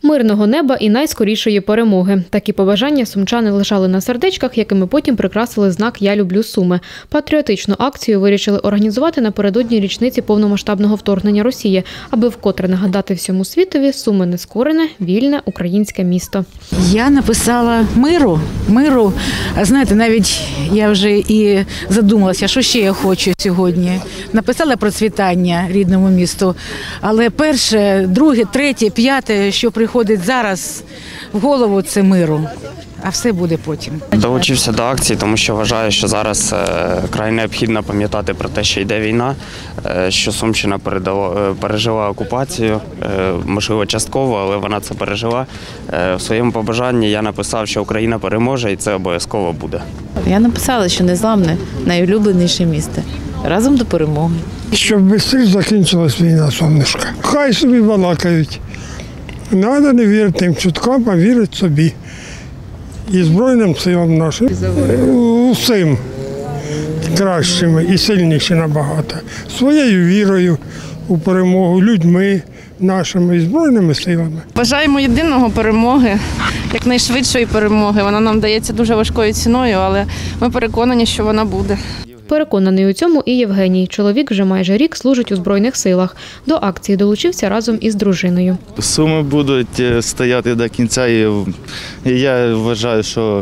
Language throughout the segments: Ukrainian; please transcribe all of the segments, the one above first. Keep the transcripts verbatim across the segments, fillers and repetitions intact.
Мирного неба і найскорішої перемоги. Такі побажання сумчани лишали на сердечках, якими потім прикрасили знак «Я люблю Суми». Патріотичну акцію вирішили організувати напередодні річниці повномасштабного вторгнення Росії, аби вкотре нагадати всьому світові: Суми – нескорене, вільне українське місто. Я написала миру, миру. А знаєте, навіть я вже і задумалася, що ще я хочу сьогодні. Написала процвітання рідному місту, але перше, друге, третє, п'яте, що приходить зараз в голову, це миру. А все буде потім. Долучився до акції, тому що вважаю, що зараз край необхідно пам'ятати про те, що йде війна, що Сумщина пережила окупацію, можливо, частково, але вона це пережила. В своєму побажанні я написав, що Україна переможе, і це обов'язково буде. Я написала, що Незламне – найулюбленіше місто. Разом до перемоги. Щоб швидше закінчилась війна, сонечка. Хай собі балакають. Треба не вірити тим чуткам, а вірити собі. І Збройним силам нашим. Усім кращими і сильніші набагато. Своєю вірою у перемогу, людьми нашими і Збройними силами. Бажаємо єдиного перемоги, якнайшвидшої перемоги. Вона нам дається дуже важкою ціною, але ми переконані, що вона буде. Переконаний у цьому і Євгеній. Чоловік вже майже рік служить у Збройних силах. До акції долучився разом із дружиною. Суми будуть стояти до кінця, і я вважаю, що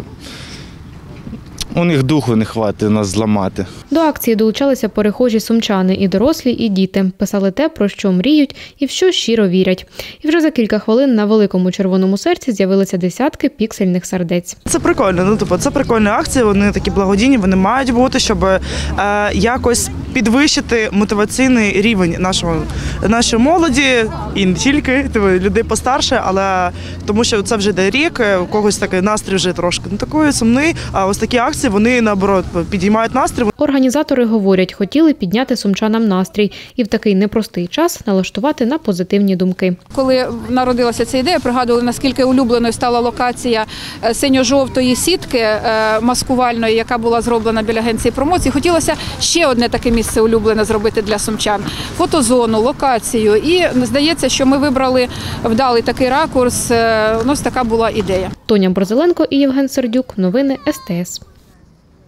у них духу не вистачить нас зламати. До акції долучалися перехожі сумчани – і дорослі, і діти. Писали те, про що мріють і в що щиро вірять. І вже за кілька хвилин на великому червоному серці з'явилися десятки піксельних сердець. Це прикольно, ну тобто це прикольні акції, вони такі благодійні, вони мають бути, щоб е, якось підвищити мотиваційний рівень нашого, нашої молоді, і не тільки, тобто, людей постарше, але тому що це вже йде рік, у когось такий настрій вже трошки не такий сумний, а ось такі акції, вони, наоборот, підіймають настрій. Організатори говорять, хотіли підняти сумчанам настрій і в такий непростий час налаштувати на позитивні думки. Коли народилася ця ідея, пригадували, наскільки улюбленою стала локація синьо-жовтої сітки маскувальної, яка була зроблена біля агенції промоції. Хотілося ще одне таке місце улюблене зробити для сумчан. Фотозону, локацію. І здається, що ми вибрали вдалий такий ракурс. Ось така була ідея. Тоня Борзеленко і Євген Сердюк. Новини ес те ес.